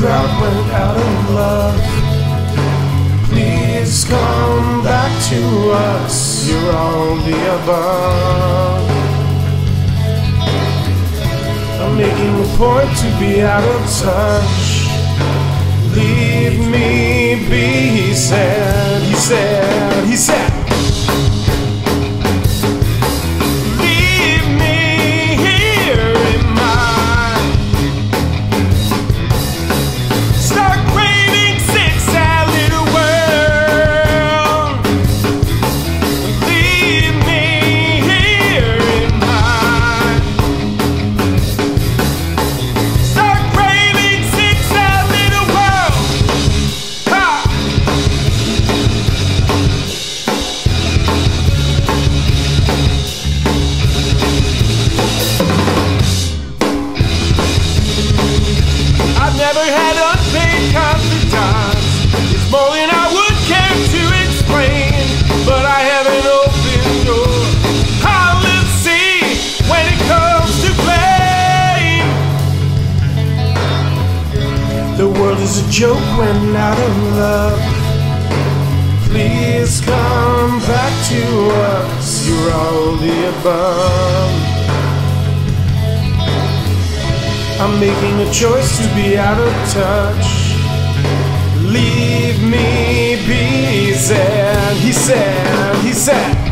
crowd went out of love. Please come back to us. You're all the above. I'm making a point to be out of touch. Leave me be, he said, he said, he said. Never had unpaid confidence. It's more than I would care to explain, but I have an open door. I'll let's see when it comes to blame. The world is a joke when out of love. Please come back to us. You're all the above. I'm making a choice to be out of touch. Leave me be, he said, he said, he said.